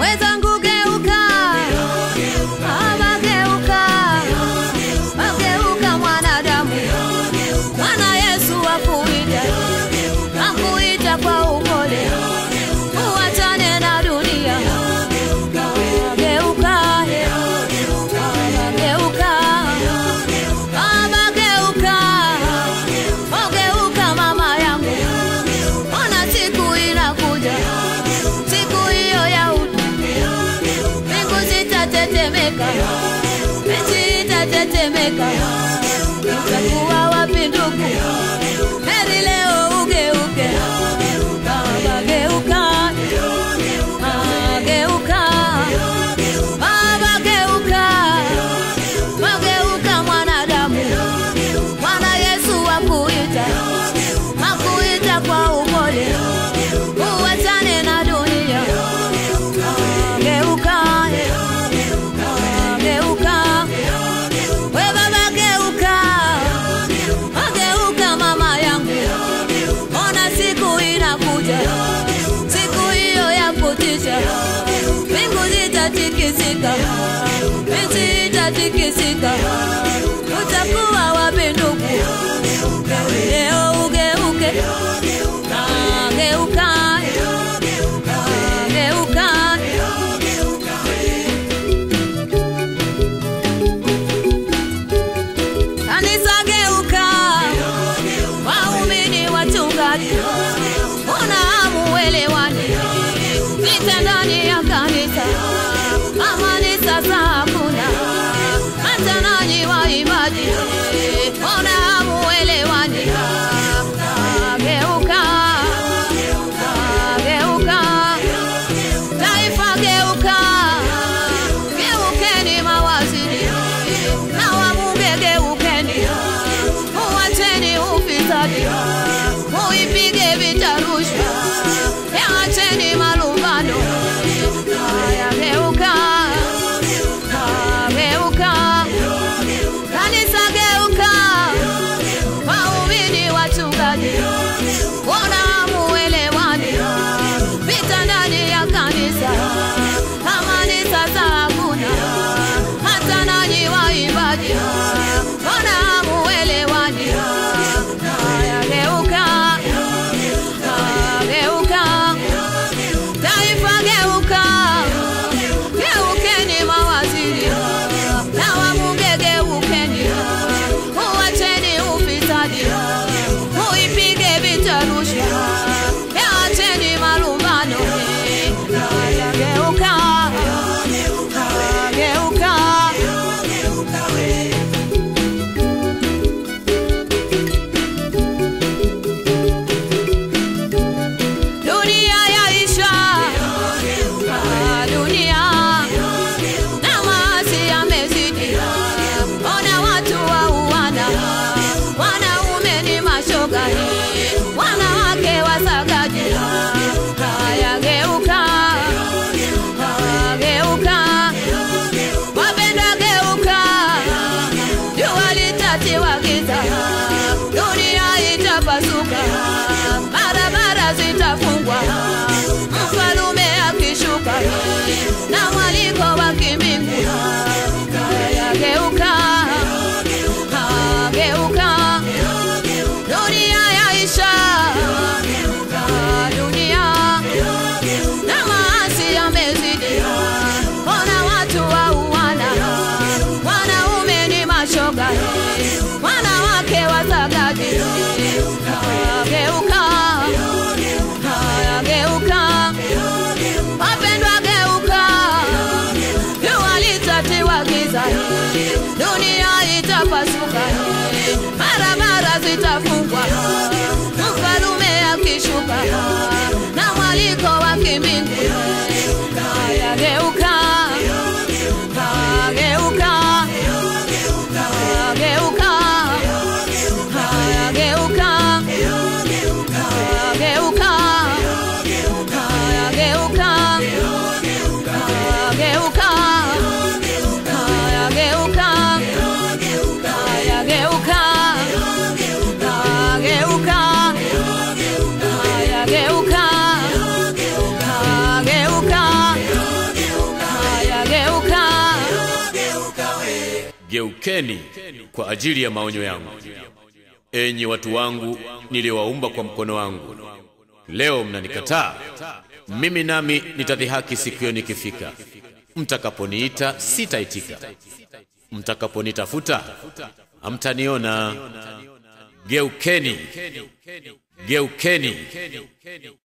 Wenzangu geuka, geuka, geuka mwanadamu. Bwana Yesu akuita, akuita kwa upole, uachane na dunia. Geuka, geuka, geuka, geuka mama yangu. Ona siku inakuja, siku hiyo ya mbingu zitatetemeka, nchi itatetemeka. Utakuwa wapi ndugu? Heri leo ugeuke. Baba geuka, geuka, Baba geuka, geuka mwanadamu. Bwana Yesu akuita, akuita kwa upole, uachane na dunia. Geuka, geuka, we baba geuka, geuka mama yangu. Ona siku inakuja, siku hiyo ya kutisha. Mbingu zitatikisika, nchi itatikisika. Utakuwa wapi ndugu? Leo ugeuke. Geuka, geuka. Kanisa geuka, waumini wachungaji, mbona hamuelewani? Vita ndani ya kanisa, amani sasa hakuna. Hata nanyi waimbaji, mbona hamuelewani? Geuka, geuka, taifa geuka. Geukeni mawaziri na wabunge, geukeni, uacheni ufisadi, muipige vita rushwa, yaacheni malumbano. Haya geuka, geuka, kanisa geuka, waumini wachungaji, mbona hamuelewani? Vita ndani ya kanisa, amani sasa hakuna. Hata nanyi waimbaji, mbona hamuelewani? Haya geuka, geuka, taifa geuka. Geukeni mawaziri na wabunge, geukeni, uacheni ufisadi, muipige vita rushwa, yaacheni malumbano. Haya geuka, geuka. Dunia yaisha, dunia na maasi yamezidi. Ona watu wauana, wanaume ni mashoga, wanawake wasagaji. Haya geuka, geuka, wapenda geuka. Jua litatiwa giza, dunia itapasuka, barabara zitafungwa, mfalume akishuka na mwaliko wa kimbingu. Haya geuka, geuka, dunia yaisha, dunia na maasi yamezidi. Ona watu wauana, wanaume ni mashoga, wanawake wasagaji. Geuka, geuka, wapendwa geuka. Jua litatiwa giza, dunia itapasuka, barabara zitafungwa, mfalume akishuka na mwaliko wa kimbingu. Haya geuka, geuka, geuka. Haya geuka, geuka, haya geuka, geuka, haya geuka, haya geuka, haya geuka, haya geuka, geukeni kwa ajili ya maonyo yangu. Enyi watu wangu niliowaumba kwa mkono wangu, leo mnanikataa. Mimi nami nitadhihaki siku hiyo nikifika. Mtakaponiita sitaitika, mtakaponitafuta hamtaniona. Geukeni, geukeni.